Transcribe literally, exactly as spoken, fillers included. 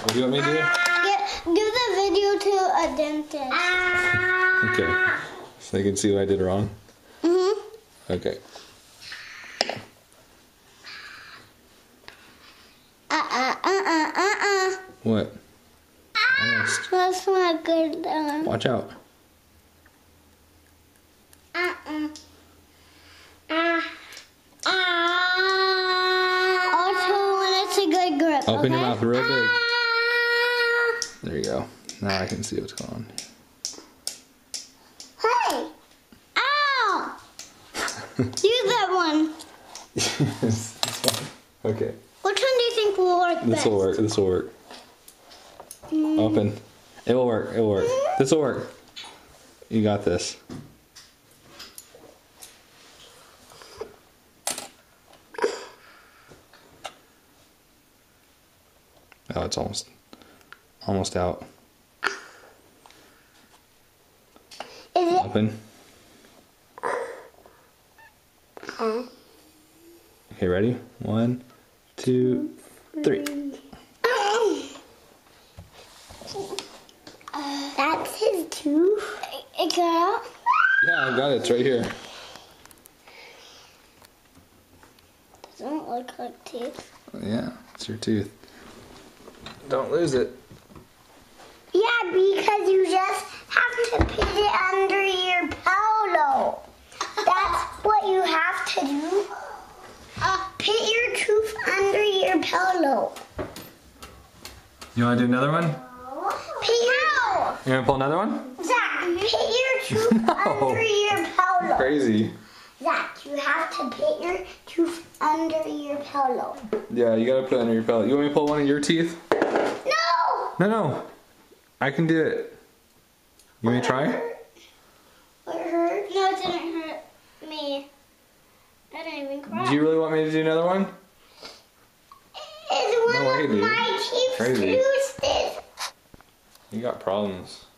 What do you want me to do? Give, give the video to a dentist. Okay. So they can see what I did wrong? Mm-hmm. Okay. Uh-uh, uh-uh, uh-uh. What? Almost. That's not good. Um, Watch out. uh-uh. Uh, uh, also, when it's a good grip, Open okay? your mouth real big. Ah. There you go. Now I can see what's going on. Hey! Ow! Use that one. Yes, this one. Okay. Which one do you think will work This best? will work. This will work. Mm. Open. It will work. It will work. This will work. You got this. Oh, it's almost, almost out. Is it? Open. Uh, Okay, ready? One, two, three. That's his tooth. It got out? Yeah, I got it. It's right here. Doesn't look like teeth. Yeah, it's your tooth. Don't lose it. Yeah, because you just have to put it under your pillow. That's what you have to do. Uh, put your tooth under your pillow. You want to do another one? Put your, You want to pull another one? Zach, put your tooth No. under your pillow. Crazy. Zach, you have to put your tooth under your pillow. Yeah, you gotta put it under your pellet. You want me to pull one of your teeth? No! No, no. I can do it. You want me to try? It hurt? No, it didn't hurt me. I didn't even cry. Do you really want me to do another one? It's one No way, of dude. my teeth Crazy. twisted. You got problems.